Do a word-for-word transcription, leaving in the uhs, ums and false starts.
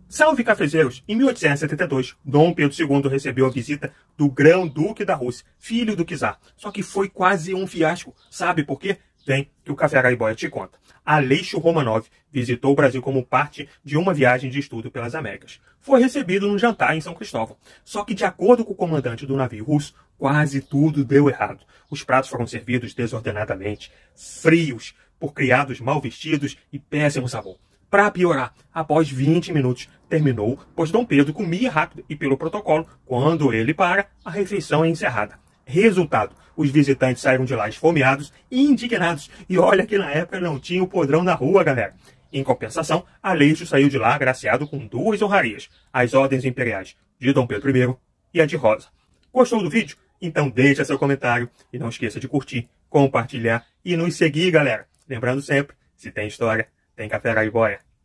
Salve cafezeiros! Em mil oitocentos e setenta e dois, Dom Pedro segundo recebeu a visita do Grão-Duque da Rússia, filho do czar. Só que foi quase um fiasco. Sabe por quê? Vem que o Café Araiboia te conta. Aleixo Romanov visitou o Brasil como parte de uma viagem de estudo pelas Américas. Foi recebido num jantar em São Cristóvão. Só que, de acordo com o comandante do navio russo, quase tudo deu errado. Os pratos foram servidos desordenadamente, frios, por criados mal vestidos e péssimo sabor. Para piorar, após vinte minutos, terminou, pois Dom Pedro comia rápido e pelo protocolo, quando ele para, a refeição é encerrada. Resultado, os visitantes saíram de lá esfomeados e indignados. E olha que na época não tinha o podrão na rua, galera. Em compensação, Aleixo saiu de lá agraciado com duas honrarias, as ordens imperiais de Dom Pedro primeiro e a de Rosa. Gostou do vídeo? Então deixa seu comentário e não esqueça de curtir, compartilhar e nos seguir, galera. Lembrando sempre, se tem história, tem Café Araiboia.